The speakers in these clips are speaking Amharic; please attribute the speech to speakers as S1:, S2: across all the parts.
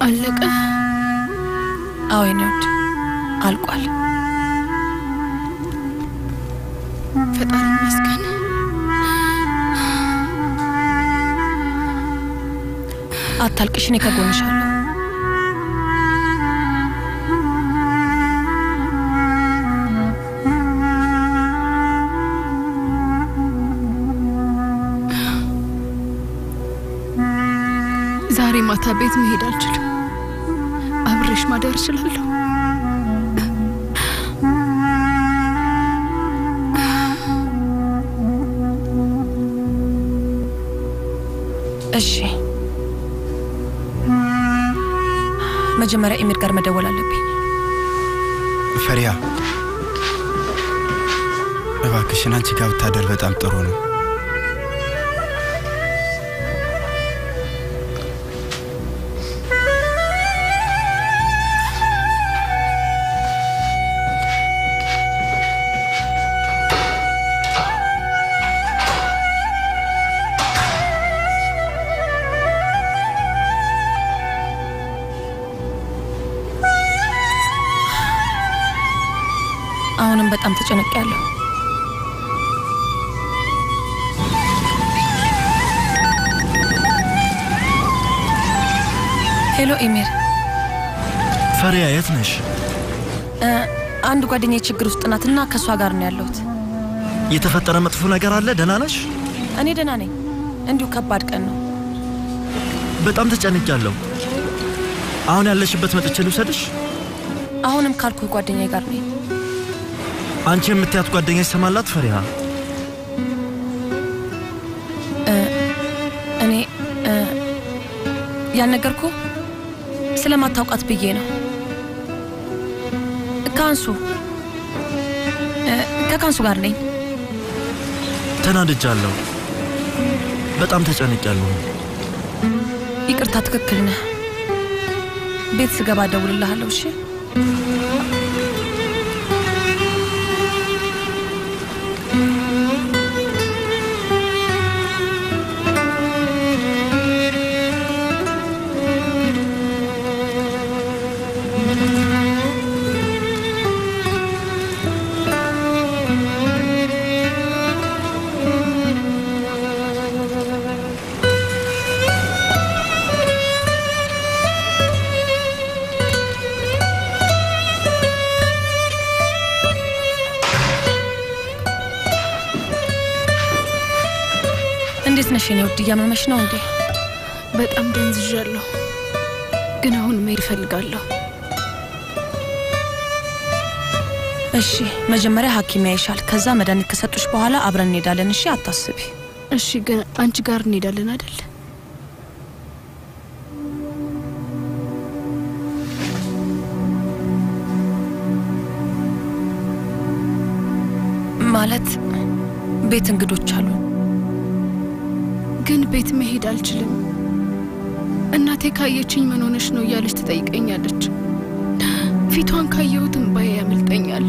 S1: አለቀ?
S2: አዎ ይነድ አልቋል።
S1: ፈጣሪ ይመስገን።
S2: አታልቅሽ፣ እኔ ከጎንሻለሁ።
S1: ዛሬ ማታ ቤት መሄድ አልችልም። አብሬሽ ማደር እችላለሁ?
S2: እሺ፣ መጀመሪያ ኢሚር ጋር መደወል አለብኝ።
S3: ፈሪያ እባክሽን አንቺ ጋር ብታደር በጣም ጥሩ ነው።
S2: አሁንም በጣም ተጨነቅያለሁ። ሄሎ ኢሚር።
S4: ፈሪያ የት ነሽ?
S2: አንድ ጓደኛዬ ችግር ውስጥ ናትና ከሷ ጋር ነው ያለሁት።
S4: የተፈጠረ መጥፎ ነገር አለ? ደህና ነሽ?
S2: እኔ ደህና ነኝ። እንዲሁ ከባድ ቀን ነው።
S4: በጣም ተጨንቄያለሁ። አሁን ያለሽበት መጥቼ ልውሰድሽ?
S2: አሁንም ካልኩህ ጓደኛዬ ጋር ነኝ።
S4: አንቺ የምትያት ጓደኛ ይሰማላት ፈሪያ?
S2: እኔ ያልነገርኩህ ስለማታውቃት ብዬ ነው። ከካንሱ ጋር ነኝ።
S4: ተናድጃለሁ። በጣም ተጨንቄያለሁ።
S2: ይቅርታ፣ ትክክል ነህ። ቤት ስገባ እደውልልሃለሁ። እሺ? እንዴት ነሽ የኔ ውድ? እያመመሽ ነው እንዴ?
S1: በጣም ደንዝዣለሁ፣ ግን አሁን መሄድ እፈልጋለሁ።
S2: እሺ፣ መጀመሪያ ሐኪም ያይሻል። ከዛ መድኃኒት ከሰጡሽ በኋላ አብረን እንሄዳለን። እሺ፣ አታስቢ።
S1: እሺ፣ ግን አንቺ ጋር እንሄዳለን አይደል?
S2: ማለት ቤት እንግዶች አሉ።
S1: ግን ቤት መሄድ አልችልም። እናቴ ካየችኝ ምን ሆነሽ ነው እያለች ትጠይቀኛለች። ፊቷን ካየሁት እንባዬ ያመልጠኛል።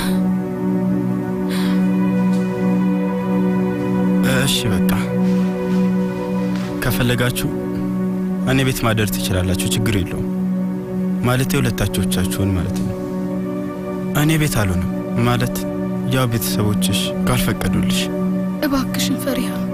S3: እሺ በቃ ከፈለጋችሁ እኔ ቤት ማደር ትችላላችሁ፣ ችግር የለውም። ማለት የሁለታችሁ ብቻችሁን ማለት ነው። እኔ ቤት አልሆንም ማለት ያው ቤተሰቦችሽ ካልፈቀዱልሽ።
S1: እባክሽን ፈሪሃ